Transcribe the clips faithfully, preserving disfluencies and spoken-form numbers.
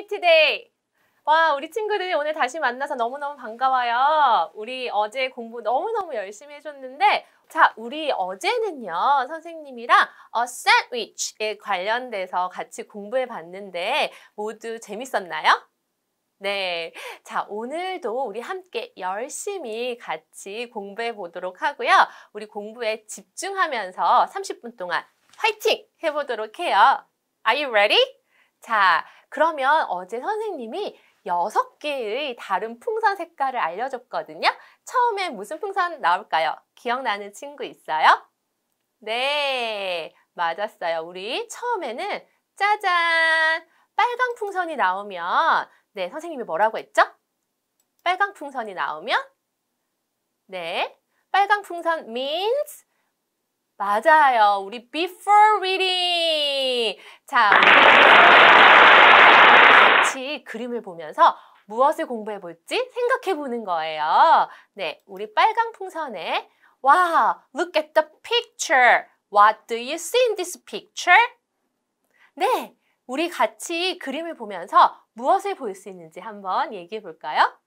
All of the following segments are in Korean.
me today? 와, 우리 친구들 오늘 다시 만나서 너무너무 반가워요. 우리 어제 공부 너무너무 열심히 해줬는데 자, 우리 어제는요, 선생님이랑 어, 샌드위치에 관련돼서 같이 공부해 봤는데 모두 재밌었나요? 네. 자, 오늘도 우리 함께 열심히 같이 공부해 보도록 하고요. 우리 공부에 집중하면서 삼십 분 동안 화이팅 해보도록 해요. Are you ready? 자, 그러면 어제 선생님이 여섯 개의 다른 풍선 색깔을 알려줬거든요. 처음에 무슨 풍선 나올까요? 기억나는 친구 있어요? 네, 맞았어요. 우리 처음에는 짜잔! 빨강 풍선이 나오면 네, 선생님이 뭐라고 했죠? 빨강 풍선이 나오면 네, 빨강 풍선 means 맞아요. 우리 before reading. 자, 같이 그림을 보면서 무엇을 공부해 볼지 생각해 보는 거예요. 네, 우리 빨강 풍선에 wow, look at the picture. What do you see in this picture? 네, 우리 같이 그림을 보면서 무엇을 볼 수 있는지 한번 얘기해 볼까요?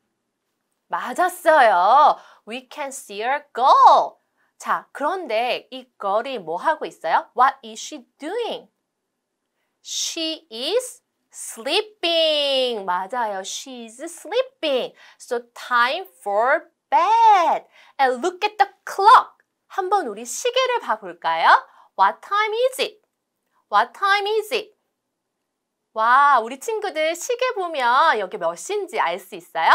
맞았어요. We can see a girl. 자, 그런데 이 girl이 뭐 하고 있어요? What is she doing? She is sleeping. 맞아요. She is sleeping. So time for bed. And look at the clock. 한번 우리 시계를 봐볼까요? What time is it? What time is it? 와, 우리 친구들 시계 보면 여기 몇 시인지 알 수 있어요?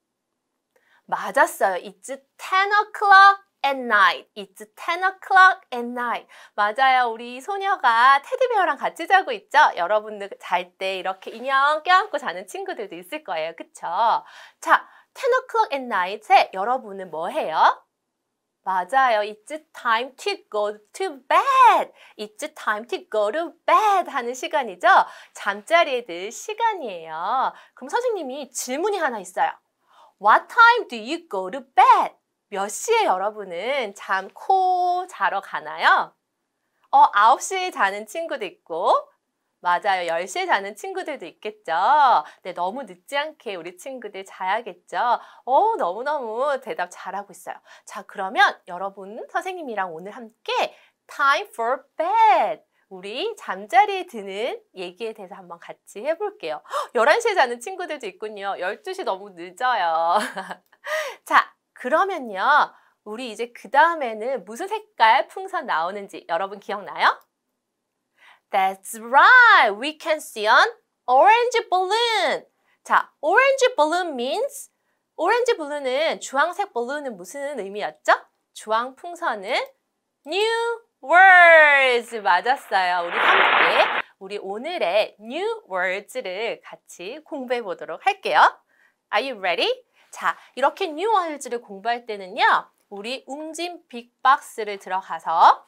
맞았어요. It's ten o'clock at night. It's ten o'clock at night. 맞아요. 우리 소녀가 테디베어랑 같이 자고 있죠? 여러분들 잘 때 이렇게 인형 껴안고 자는 친구들도 있을 거예요. 그쵸? 자, ten o'clock at night에 여러분은 뭐 해요? 맞아요. It's time to go to bed. It's time to go to bed 하는 시간이죠. 잠자리에 들 시간이에요. 그럼 선생님이 질문이 하나 있어요. What time do you go to bed? 몇 시에 여러분은 잠코 자러 가나요? 어, 아홉 시에 자는 친구도 있고 맞아요. 열 시에 자는 친구들도 있겠죠. 네, 너무 늦지 않게 우리 친구들 자야겠죠. 어, 너무너무 대답 잘하고 있어요. 자, 그러면 여러분 선생님이랑 오늘 함께 time for bed. 우리 잠자리에 드는 얘기에 대해서 한번 같이 해볼게요. 열한 시에 자는 친구들도 있군요. 열두 시 너무 늦어요. 자, 그러면요. 우리 이제 그 다음에는 무슨 색깔 풍선 나오는지 여러분 기억나요? That's right. We can see an orange balloon. 자, orange balloon means orange balloon은 주황색 balloon은 무슨 의미였죠? 주황 풍선은 new words. 맞았어요. 우리 함께 우리 오늘의 new words를 같이 공부해 보도록 할게요. Are you ready? 자, 이렇게 new words를 공부할 때는요. 우리 웅진 빅박스를 들어가서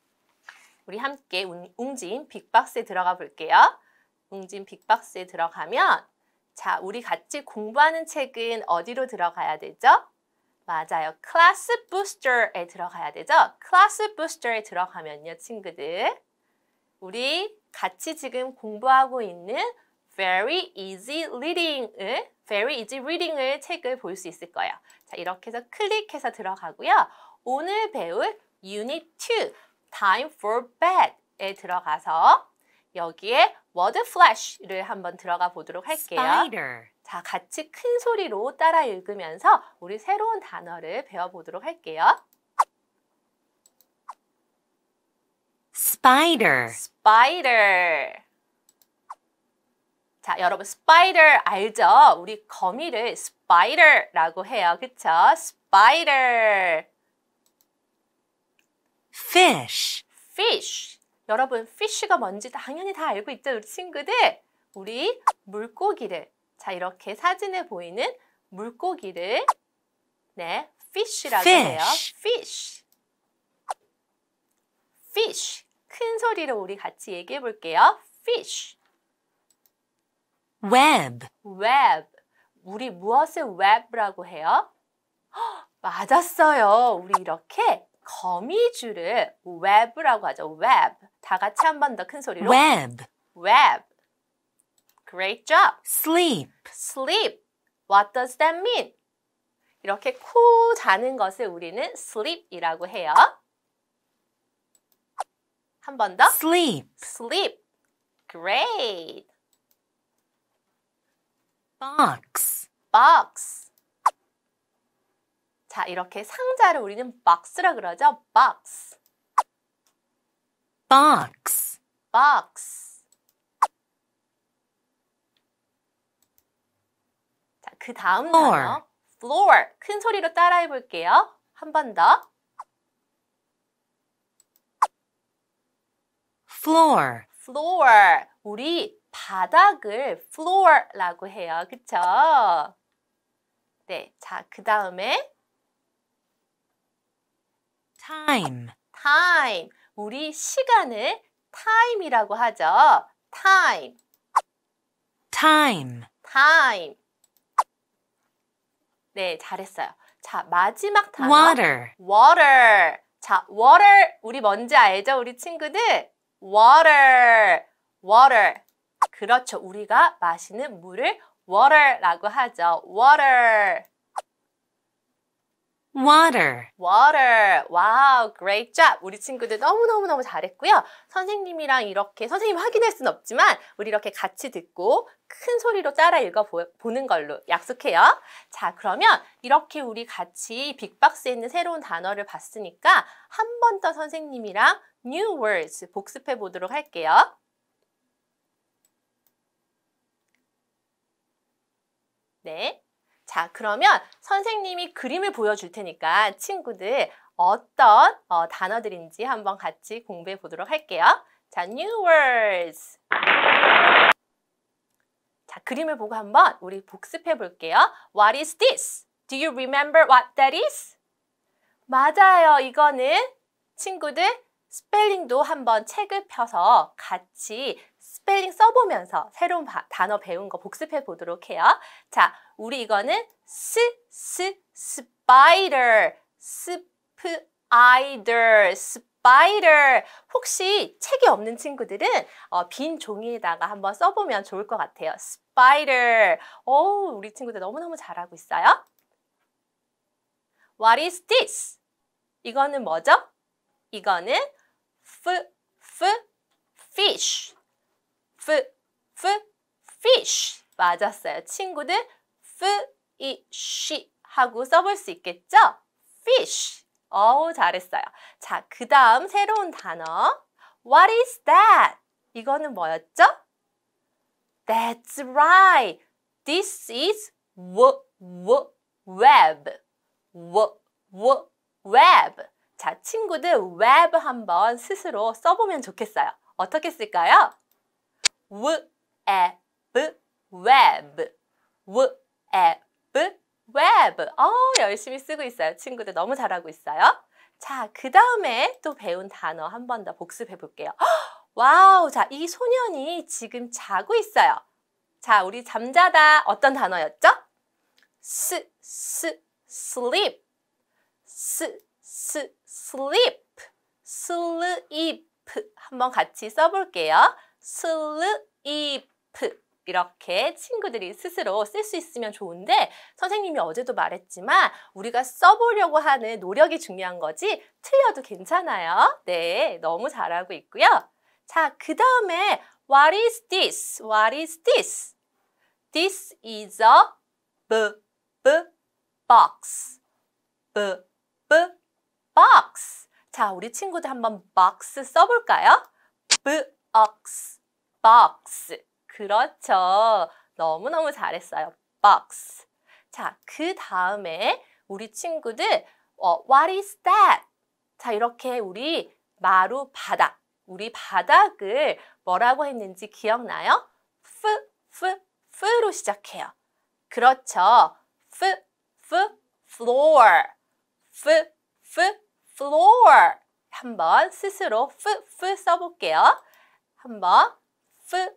우리 함께 웅진 빅박스에 들어가 볼게요. 웅진 빅박스에 들어가면 자, 우리 같이 공부하는 책은 어디로 들어가야 되죠? 맞아요. 클래스 부스터에 들어가야 되죠? 클래스 부스터에 들어가면요, 친구들. 우리 같이 지금 공부하고 있는 Very Easy Reading을 Very Easy Reading을 책을 볼 수 있을 거예요. 자, 이렇게 해서 클릭해서 들어가고요. 오늘 배울 Unit two Time for Bed에 들어가서 여기에 Word Flash를 한번 들어가 보도록 할게요. Spider. 자, 같이 큰 소리로 따라 읽으면서 우리 새로운 단어를 배워보도록 할게요. Spider. Spider. 자, 여러분 spider 알죠? 우리 거미를 spider라고 해요. 그쵸? spider. Fish. fish. 여러분 fish가 뭔지 당연히 다 알고 있죠, 우리 친구들? 우리 물고기를 자, 이렇게 사진에 보이는 물고기를 네, fish라고 Fish. 해요. fish. fish. 큰 소리로 우리 같이 얘기해 볼게요. fish. Web. web. 우리 무엇을 web라고 해요? 헉, 맞았어요. 우리 이렇게 거미줄을 web라고 하죠. web. 다 같이 한 번 더 큰 소리로. Web. web. Great job. sleep, Sleep. What does that mean? 이렇게 코 자는 것을 우리는 sleep이라고 해요. 한 번 더. sleep, Sleep. Great. box, Box. 자, 이렇게 상자를 우리는 box라 그러죠. Box. box, Box. 자, 그 다음 Floor. 단어. Floor. 큰 소리로 따라해 볼게요. 한 번 더. floor, Floor. 우리 바닥을 floor라고 해요. 그쵸? 네. 자, 그 다음에 time, time. 우리 시간을 time이라고 하죠. time. time, time. 네, 잘했어요. 자, 마지막 단어. water, water. 자, water. 우리 뭔지 알죠? 우리 친구들? water. water. 그렇죠. 우리가 마시는 물을 water라고 하죠. water. water, water. 와우, great job. 우리 친구들 너무너무너무 잘했고요. 선생님이랑 이렇게, 선생님 확인할 순 없지만 우리 이렇게 같이 듣고 큰 소리로 따라 읽어보는 걸로 약속해요. 자, 그러면 이렇게 우리 같이 빅박스에 있는 새로운 단어를 봤으니까 한 번 더 선생님이랑 new words 복습해 보도록 할게요. 네. 자, 그러면 선생님이 그림을 보여줄 테니까 친구들 어떤 어, 단어들인지 한번 같이 공부해 보도록 할게요. 자, new words. 자, 그림을 보고 한번 우리 복습해 볼게요. What is this? Do you remember what that is? 맞아요. 이거는 친구들 스펠링도 한번 책을 펴서 같이 스펠링 써보면서 새로운 바, 단어 배운 거 복습해 보도록 해요. 자, 우리 이거는 스, 스, spider, spider, spider. 혹시 책이 없는 친구들은 어, 빈 종이에다가 한번 써보면 좋을 것 같아요. spider. 오, 우리 친구들 너무너무 잘하고 있어요. What is this? 이거는 뭐죠? 이거는 f, f, fish. f, f, fish. 맞았어요. 친구들 fish 하고 써볼 수 있겠죠? fish. 어우, 잘했어요. 자, 그 다음 새로운 단어. What is that? 이거는 뭐였죠? That's right. This is w, w, web. w, w, web. 자, 친구들 web 한번 스스로 써보면 좋겠어요. 어떻게 쓸까요? w, e, b, web. w, e, b, web. 어, 열심히 쓰고 있어요. 친구들 너무 잘하고 있어요. 자, 그 다음에 또 배운 단어 한 번 더 복습해 볼게요. 와우, 자, 이 소년이 지금 자고 있어요. 자, 우리 잠자다 어떤 단어였죠? 스, 스, sleep. 스, 스, sleep. sleep. 한번 같이 써볼게요. sleep. 이렇게 친구들이 스스로 쓸 수 있으면 좋은데 선생님이 어제도 말했지만 우리가 써보려고 하는 노력이 중요한 거지 틀려도 괜찮아요. 네, 너무 잘하고 있고요. 자, 그 다음에 What is this? What is this? This is a b, b, box. b, b, box. 자, 우리 친구들 한번 box 써볼까요? box, box. 그렇죠. 너무너무 잘했어요. box. 자, 그 다음에 우리 친구들 어, what is that? 자, 이렇게 우리 마루 바닥, 우리 바닥을 뭐라고 했는지 기억나요? f, f, f로 시작해요. 그렇죠. f, f, floor. f, f, floor. 한번 스스로 f, f 써볼게요. 한번 f,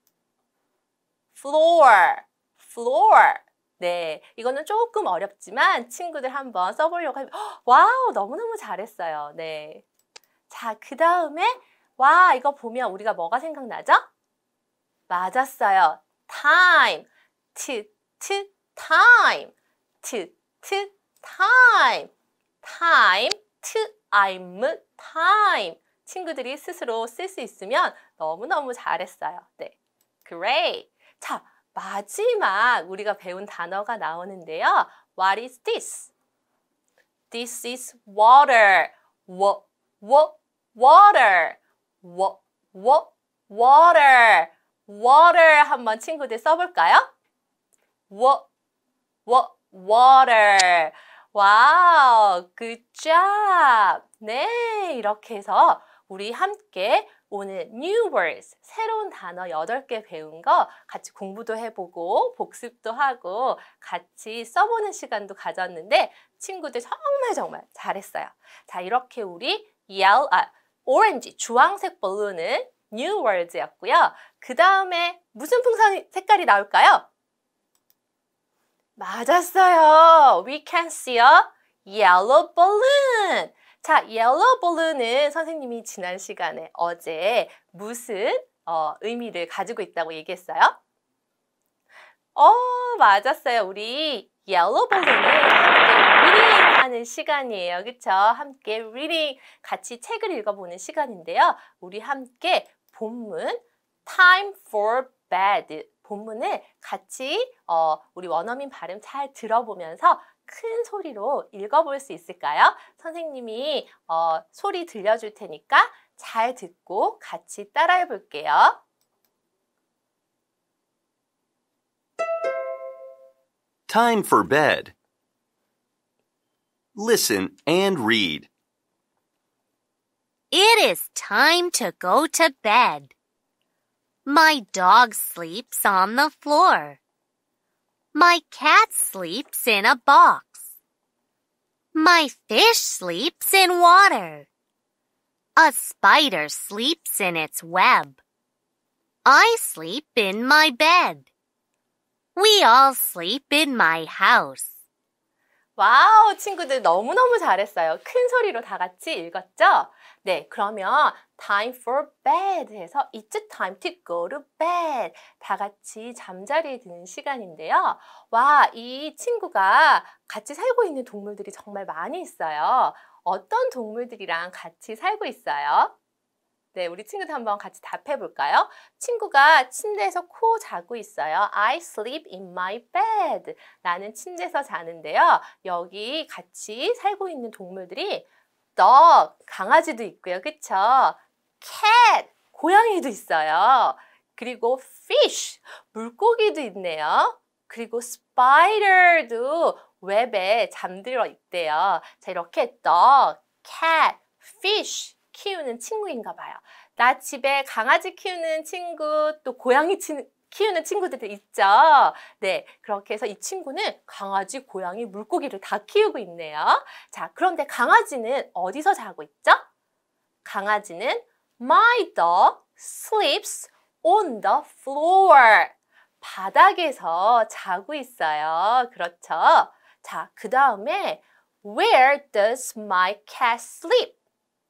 floor, floor. 네, 이거는 조금 어렵지만 친구들 한번 써보려고 하면 와우, 너무너무 잘했어요. 네. 자, 그 다음에 와, 이거 보면 우리가 뭐가 생각나죠? 맞았어요. time. 트, 트, time. 트, 트, time. time, time, time. 친구들이 스스로 쓸 수 있으면 너무너무 잘했어요. 네, great. 자, 마지막 우리가 배운 단어가 나오는데요. What is this? This is water. Wa, wa, water. Wa, wa, water. water 한번 친구들 써볼까요? Wa, wa, water. 와우, good job. 네, 이렇게 해서 우리 함께 오늘 new words, 새로운 단어 여덟 개 배운 거 같이 공부도 해보고 복습도 하고 같이 써보는 시간도 가졌는데 친구들 정말 정말 잘했어요. 자, 이렇게 우리 yellow, 아, orange, 주황색 balloon은 new words였고요. 그 다음에 무슨 풍선 색깔이 나올까요? 맞았어요. We can see a yellow balloon. 자, yellow balloon은 선생님이 지난 시간에 어제 무슨 어, 의미를 가지고 있다고 얘기했어요? 어, 맞았어요. 우리 yellow balloon은 함께 reading 하는 시간이에요. 그쵸? 함께 reading, 같이 책을 읽어보는 시간인데요. 우리 함께 본문 time for bed 본문을 같이 어, 우리 원어민 발음 잘 들어보면서 큰 소리로 읽어볼 수 있을까요? 선생님이 어, 소리 들려줄 테니까 잘 듣고 같이 따라해 볼게요. Time for bed. Listen and read. It is time to go to bed. My dog sleeps on the floor. My cat sleeps in a box. My fish sleeps in water. A spider sleeps in its web. I sleep in my bed. We all sleep in my house. 와우, 친구들 너무너무 잘했어요. 큰 소리로 다 같이 읽었죠? 네, 그러면 time for bed 해서 it's time to go to bed. 다 같이 잠자리에 드는 시간인데요. 와, 이 친구가 같이 살고 있는 동물들이 정말 많이 있어요. 어떤 동물들이랑 같이 살고 있어요? 네, 우리 친구들 한번 같이 답해 볼까요? 친구가 침대에서 코 자고 있어요. I sleep in my bed. 나는 침대에서 자는데요. 여기 같이 살고 있는 동물들이 dog, 강아지도 있고요. 그쵸? cat, 고양이도 있어요. 그리고 fish, 물고기도 있네요. 그리고 spider도 웹에 잠들어 있대요. 자, 이렇게 dog, cat, fish 키우는 친구인가 봐요. 나 집에 강아지 키우는 친구, 또 고양이 키우는 친구들 있죠. 네, 그렇게 해서 이 친구는 강아지, 고양이, 물고기를 다 키우고 있네요. 자, 그런데 강아지는 어디서 자고 있죠? 강아지는 My dog sleeps on the floor. 바닥에서 자고 있어요. 그렇죠? 자, 그 다음에 Where does my cat sleep?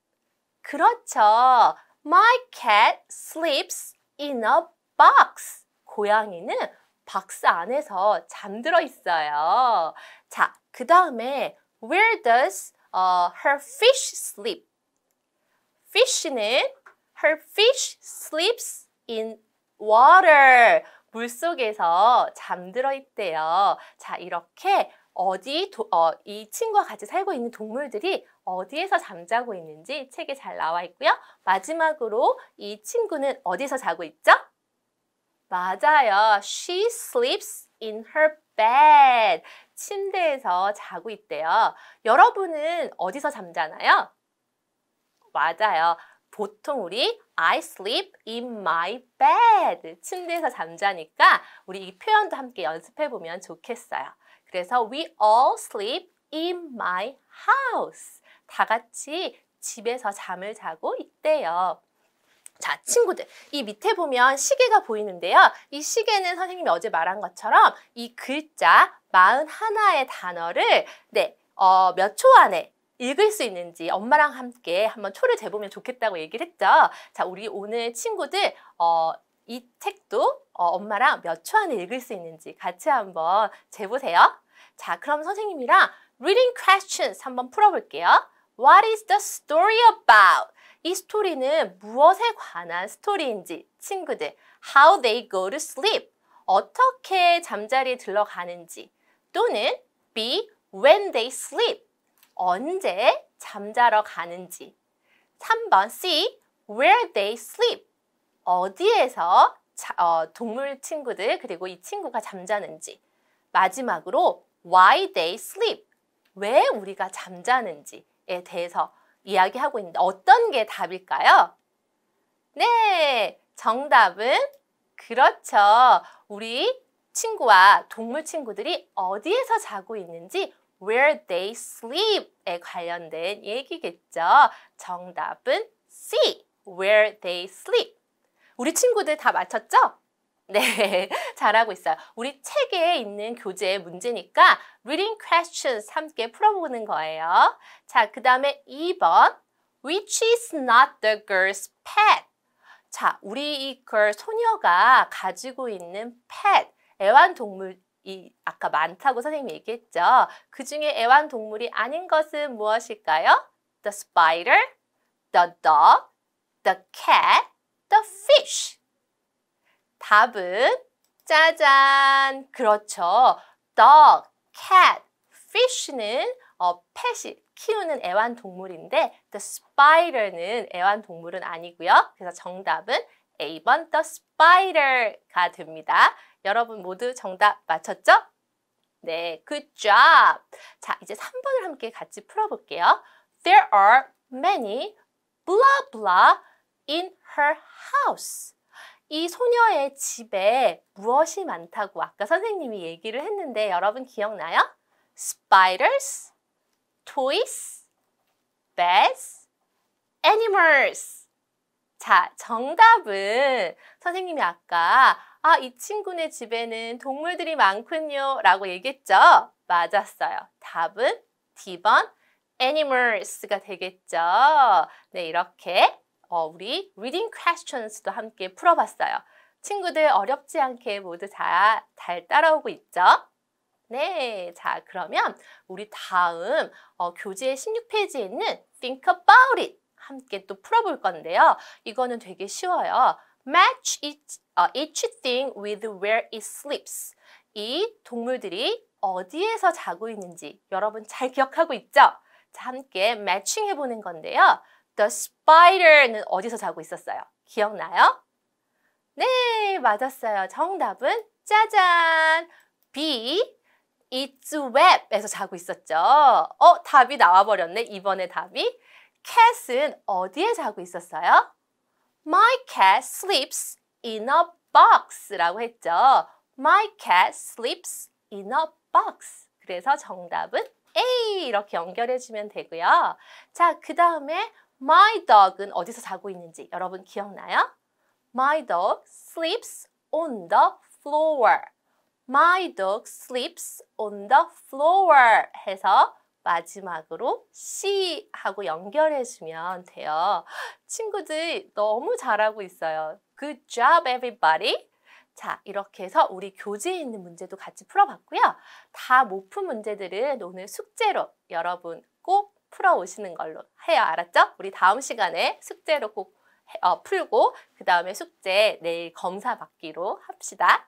그렇죠. My cat sleeps in a box. 고양이는 박스 안에서 잠들어 있어요. 자, 그 다음에 Where does uh, her fish sleep? Fish는 her fish sleeps in water. 물속에서 잠들어 있대요. 자, 이렇게 어디 도, 어, 이 친구와 같이 살고 있는 동물들이 어디에서 잠자고 있는지 책에 잘 나와 있고요. 마지막으로 이 친구는 어디서 자고 있죠? 맞아요. She sleeps in her bed. 침대에서 자고 있대요. 여러분은 어디서 잠자나요? 맞아요. 보통 우리 I sleep in my bed. 침대에서 잠자니까 우리 이 표현도 함께 연습해 보면 좋겠어요. 그래서 we all sleep in my house. 다 같이 집에서 잠을 자고 있대요. 자, 친구들, 이 밑에 보면 시계가 보이는데요. 이 시계는 선생님이 어제 말한 것처럼 이 글자 사십일의 단어를 네, 어, 몇 초 안에 읽을 수 있는지 엄마랑 함께 한번 초를 재보면 좋겠다고 얘기를 했죠. 자, 우리 오늘 친구들 어, 이 책도 어, 엄마랑 몇 초 안에 읽을 수 있는지 같이 한번 재보세요. 자, 그럼 선생님이랑 reading questions 한번 풀어볼게요. What is the story about? 이 스토리는 무엇에 관한 스토리인지 친구들 how they go to sleep 어떻게 잠자리에 들어가는지 또는 B when they sleep 언제 잠자러 가는지 삼 번 C where they sleep 어디에서 자, 어, 동물 친구들 그리고 이 친구가 잠자는지 마지막으로 why they sleep 왜 우리가 잠자는지에 대해서 이야기하고 있는데 어떤 게 답일까요? 네, 정답은 그렇죠. 우리 친구와 동물 친구들이 어디에서 자고 있는지 where they sleep에 관련된 얘기겠죠. 정답은 C, where they sleep. 우리 친구들 다 맞췄죠? 네, 잘하고 있어요. 우리 책에 있는 교재의 문제니까 reading questions 함께 풀어보는 거예요. 자, 그 다음에 이 번 Which is not the girl's pet? 자, 우리 이 girl 소녀가 가지고 있는 pet, 애완동물이 아까 많다고 선생님이 얘기했죠. 그 중에 애완동물이 아닌 것은 무엇일까요? The spider, the dog, the cat, the fish. 답은 짜잔! 그렇죠. dog, cat, fish는 어, 펫이 키우는 애완동물인데 the spider는 애완동물은 아니고요. 그래서 정답은 A 번 the spider가 됩니다. 여러분 모두 정답 맞췄죠? 네, good job! 자, 이제 삼 번을 함께 같이 풀어볼게요. There are many blah blah in her house. 이 소녀의 집에 무엇이 많다고 아까 선생님이 얘기를 했는데 여러분 기억나요? Spiders, toys, beds, animals. 자, 정답은 선생님이 아까 아, 이 친구네 집에는 동물들이 많군요 라고 얘기했죠? 맞았어요. 답은 D 번 animals가 되겠죠. 네, 이렇게 어, 우리 reading questions도 함께 풀어봤어요. 친구들 어렵지 않게 모두 잘, 잘 따라오고 있죠? 네, 자 그러면 우리 다음 어, 교재 십육 페이지에 있는 think about it 함께 또 풀어볼 건데요. 이거는 되게 쉬워요. Match each, uh, each thing with where it sleeps. 이 동물들이 어디에서 자고 있는지 여러분 잘 기억하고 있죠? 자, 함께 매칭 해보는 건데요. The spider는 어디서 자고 있었어요? 기억나요? 네, 맞았어요. 정답은 짜잔! B, its web에서 자고 있었죠. 어, 답이 나와버렸네. 이번에 답이. cat은 어디에 자고 있었어요? My cat sleeps in a box라고 했죠. My cat sleeps in a box. 그래서 정답은 A 이렇게 연결해주면 되고요. 자, 그 다음에 My dog은 어디서 자고 있는지 여러분 기억나요? My dog sleeps on the floor. My dog sleeps on the floor 해서 마지막으로 C 하고 연결해주면 돼요. 친구들 너무 잘하고 있어요. Good job, everybody. 자, 이렇게 해서 우리 교재에 있는 문제도 같이 풀어봤고요. 다 못 푼 문제들은 오늘 숙제로 여러분 꼭 풀어오시는 걸로 해요. 알았죠? 우리 다음 시간에 숙제로 꼭 어, 풀고 그 다음에 숙제 내일 검사 받기로 합시다.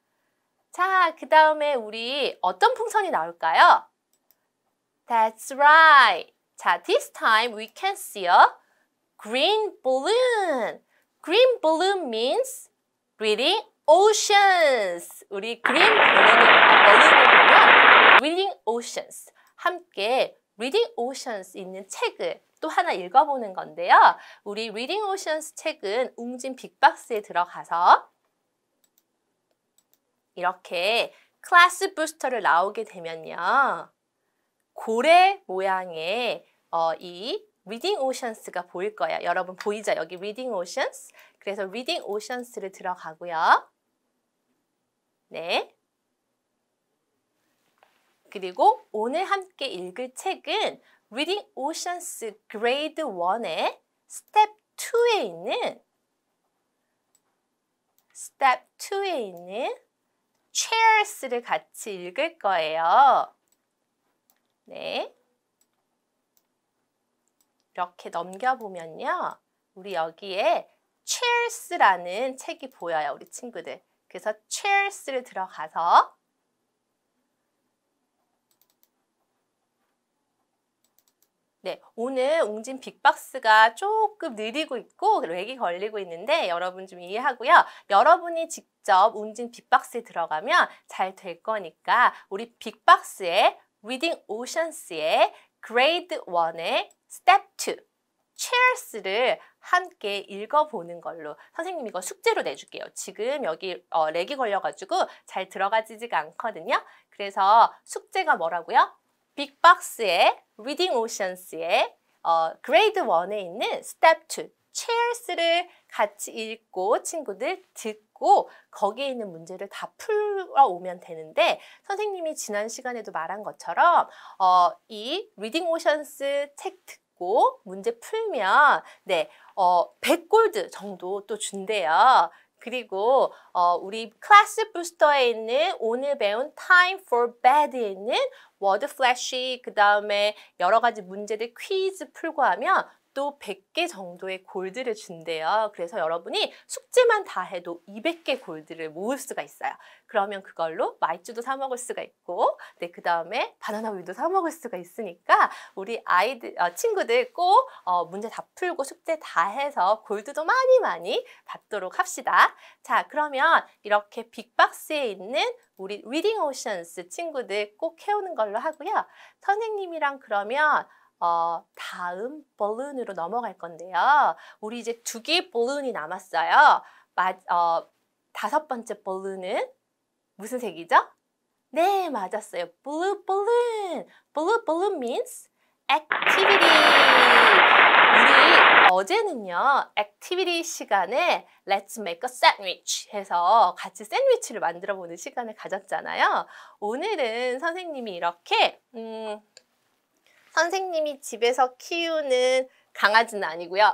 자, 그 다음에 우리 어떤 풍선이 나올까요? That's right. 자, this time we can see a green balloon. Green balloon means reading oceans. 우리 green balloon을 보면 reading oceans. 함께 reading oceans 있는 책을 또 하나 읽어보는 건데요. 우리 reading oceans 책은 웅진 빅박스에 들어가서 이렇게 클래스 부스터를 나오게 되면요. 고래 모양의 어, 이 Reading Oceans가 보일 거예요. 여러분 보이죠? 여기 Reading Oceans. 그래서 Reading Oceans를 들어가고요. 네. 그리고 오늘 함께 읽을 책은 Reading Oceans Grade 원의 Step 이에 있는 Step 이에 있는 chairs를 같이 읽을 거예요. 네. 이렇게 넘겨보면요. 우리 여기에 chairs라는 책이 보여요. 우리 친구들. 그래서 chairs를 들어가서 네, 오늘 웅진 빅박스가 조금 느리고 있고 렉이 걸리고 있는데 여러분 좀 이해하고요. 여러분이 직접 웅진 빅박스에 들어가면 잘 될 거니까 우리 빅박스의 Reading Oceans의 Grade 일의 Step 이 chairs를 함께 읽어보는 걸로 선생님 이거 숙제로 내줄게요. 지금 여기 어, 렉이 걸려가지고 잘 들어가지지가 않거든요. 그래서 숙제가 뭐라고요? 빅박스의 Reading Oceans의 어, Grade 일에 있는 Step 이 chairs를 같이 읽고 친구들 듣고 거기에 있는 문제를 다 풀어오면 되는데 선생님이 지난 시간에도 말한 것처럼 어, 이 Reading Oceans 책 듣고 문제 풀면 네, 어, 백 골드 정도 또 준대요. 그리고 어, 우리 클래스 부스터에 있는 오늘 배운 Time for Bed에 있는 워드 플래시 그 다음에 여러 가지 문제들 퀴즈 풀고 하면 또 백 개 정도의 골드를 준대요. 그래서 여러분이 숙제만 다 해도 이백 개 골드를 모을 수가 있어요. 그러면 그걸로 마이쮸도 사 먹을 수가 있고 네, 그 다음에 바나나 우유도 사 먹을 수가 있으니까 우리 아이들, 어, 친구들 꼭 어, 문제 다 풀고 숙제 다 해서 골드도 많이 많이 받도록 합시다. 자, 그러면 이렇게 빅박스에 있는 우리 Reading Oceans 친구들 꼭 해오는 걸로 하고요. 선생님이랑 그러면 어, 다음 balloon으로 넘어갈 건데요. 우리 이제 두 개의 balloon이 남았어요. 마, 어, 다섯 번째 balloon은 무슨 색이죠? 네, 맞았어요. Blue balloon. Blue balloon means activity. 우리 어제는요, activity 시간에 Let's make a sandwich 해서 같이 샌드위치를 만들어 보는 시간을 가졌잖아요. 오늘은 선생님이 이렇게 음, 선생님이 집에서 키우는 강아지는 아니고요.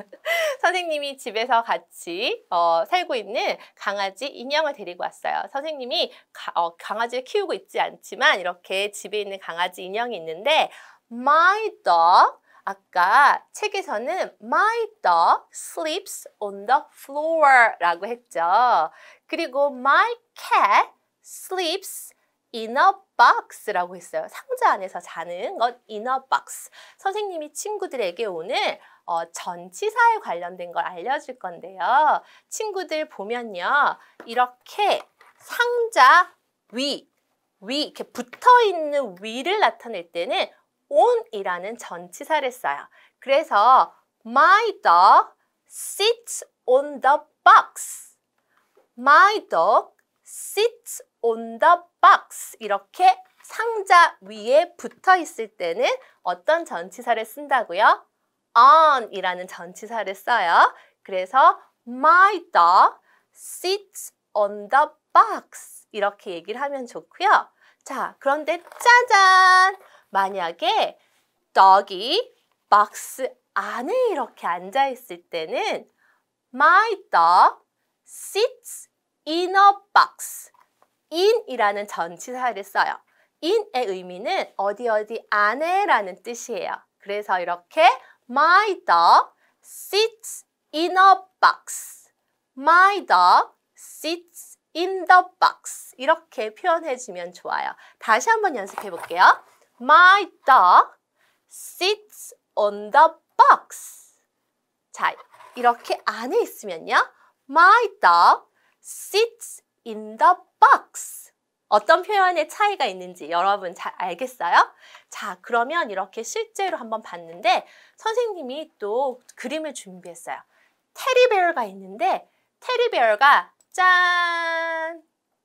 선생님이 집에서 같이 어, 살고 있는 강아지 인형을 데리고 왔어요. 선생님이 가, 어, 강아지를 키우고 있지 않지만 이렇게 집에 있는 강아지 인형이 있는데 My dog, 아까 책에서는 My dog sleeps on the floor 라고 했죠. 그리고 My cat sleeps in a box라고 했어요. 상자 안에서 자는 것 in a box. 선생님이 친구들에게 오늘 어, 전치사에 관련된 걸 알려줄 건데요. 친구들 보면요. 이렇게 상자 위, 위 이렇게 붙어있는 위를 나타낼 때는 on이라는 전치사를 써요. 그래서 My dog sits on the box. My dog sits on the box. 이렇게 상자 위에 붙어 있을 때는 어떤 전치사를 쓴다고요? on 이라는 전치사를 써요. 그래서 my dog sits on the box. 이렇게 얘기를 하면 좋고요. 자, 그런데 짜잔! 만약에 dog이 박스 안에 이렇게 앉아 있을 때는 my dog sits in a box. in이라는 전치사를 써요. in의 의미는 어디 어디 안에 라는 뜻이에요. 그래서 이렇게 My dog sits in a box. My dog sits in the box. 이렇게 표현해주면 좋아요. 다시 한번 연습해 볼게요. My dog sits on the box. 자, 이렇게 안에 있으면요. My dog sits in the box. 어떤 표현의 차이가 있는지 여러분 잘 알겠어요? 자, 그러면 이렇게 실제로 한번 봤는데 선생님이 또 그림을 준비했어요. 테디베어가 있는데 테디베어가 짠!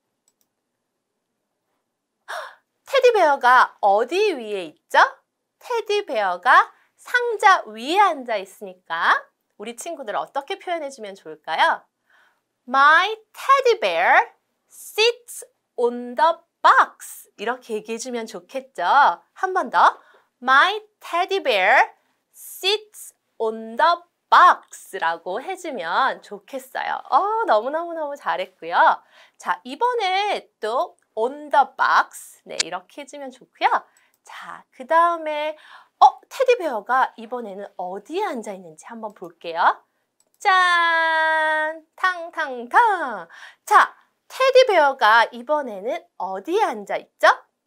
테디베어가 어디 위에 있죠? 테디베어가 상자 위에 앉아 있으니까 우리 친구들 어떻게 표현해주면 좋을까요? My teddy bear sits on the box. 이렇게 얘기해주면 좋겠죠? 한 번 더. My teddy bear sits on the box라고 해주면 좋겠어요. 어, 너무너무너무 잘했고요. 자, 이번에 또 on the box. 네, 이렇게 해주면 좋고요. 자, 그 다음에 어, 테디베어가 이번에는 어디에 앉아 있는지 한번 볼게요. 짠! 탕탕탕! 자, 테디베어가 이번에는 어디에 앉아 있죠?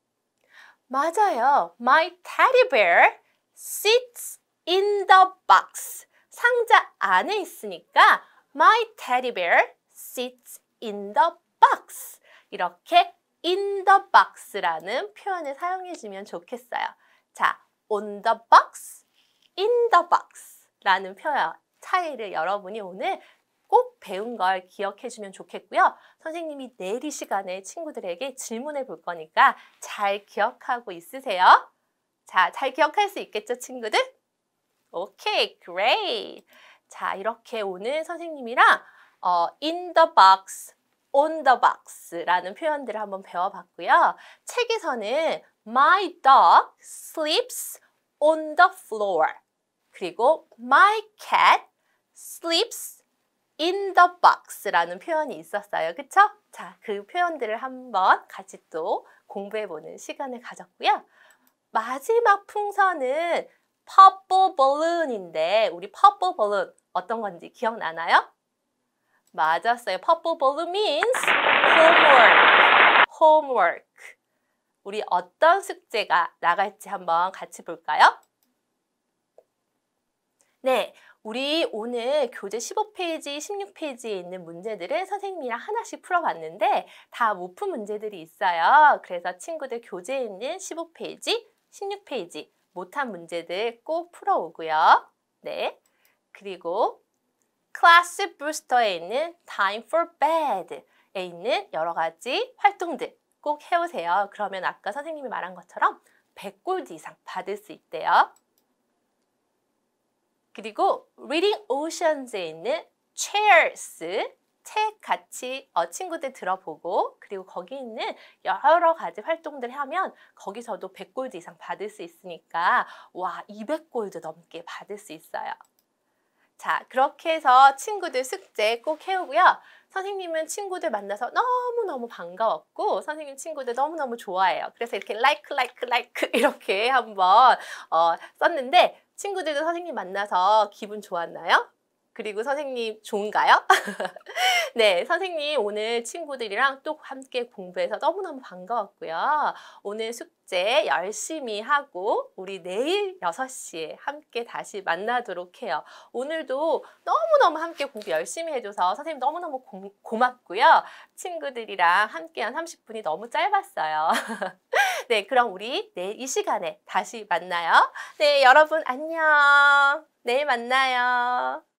맞아요. My teddy bear sits in the box. 상자 안에 있으니까 My teddy bear sits in the box. 이렇게 in the box라는 표현을 사용해주면 좋겠어요. 자, on the box, in the box 라는 표현 차이를 여러분이 오늘 꼭 배운 걸 기억해 주면 좋겠고요. 선생님이 내일 이 시간에 친구들에게 질문해 볼 거니까 잘 기억하고 있으세요? 자, 잘 기억할 수 있겠죠, 친구들? 오케이, great. 자, 이렇게 오늘 선생님이랑 어, in the box, on the box 라는 표현들을 한번 배워봤고요. 책에서는 My dog sleeps on the floor. 그리고 My cat sleeps in the box라는 표현이 있었어요. 그쵸? 자, 그 표현들을 한번 같이 또 공부해보는 시간을 가졌고요. 마지막 풍선은 purple balloon인데 우리 purple balloon 어떤 건지 기억나나요? 맞았어요. Purple balloon means homework. homework. 우리 어떤 숙제가 나갈지 한번 같이 볼까요? 네, 우리 오늘 교재 십오 페이지, 십육 페이지에 있는 문제들을 선생님이랑 하나씩 풀어봤는데 다 못 푼 문제들이 있어요. 그래서 친구들 교재에 있는 십오 페이지, 십육 페이지 못한 문제들 꼭 풀어오고요. 네, 그리고 클래스 부스터에 있는 Time for Bed에 있는 여러 가지 활동들 꼭 해오세요. 그러면 아까 선생님이 말한 것처럼 백 골드 이상 받을 수 있대요. 그리고 Reading Oceans에 있는 Chairs, 책 같이 어, 친구들 들어보고 그리고 거기 있는 여러 가지 활동들 하면 거기서도 백 골드 이상 받을 수 있으니까 와, 이백 골드 넘게 받을 수 있어요. 자, 그렇게 해서 친구들 숙제 꼭 해오고요. 선생님은 친구들 만나서 너무너무 반가웠고 선생님 친구들 너무너무 좋아해요. 그래서 이렇게 like, like, like 이렇게 한번 어, 썼는데 친구들도 선생님 만나서 기분 좋았나요? 그리고 선생님 좋은가요? 네, 선생님 오늘 친구들이랑 또 함께 공부해서 너무너무 반가웠고요. 오늘 숙제 열심히 하고 우리 내일 여섯 시에 함께 다시 만나도록 해요. 오늘도 너무너무 함께 공부 열심히 해줘서 선생님 너무너무 고, 고맙고요. 친구들이랑 함께한 삼십 분이 너무 짧았어요. 네, 그럼 우리 내일 이 시간에 다시 만나요. 네, 여러분 안녕. 내일 만나요.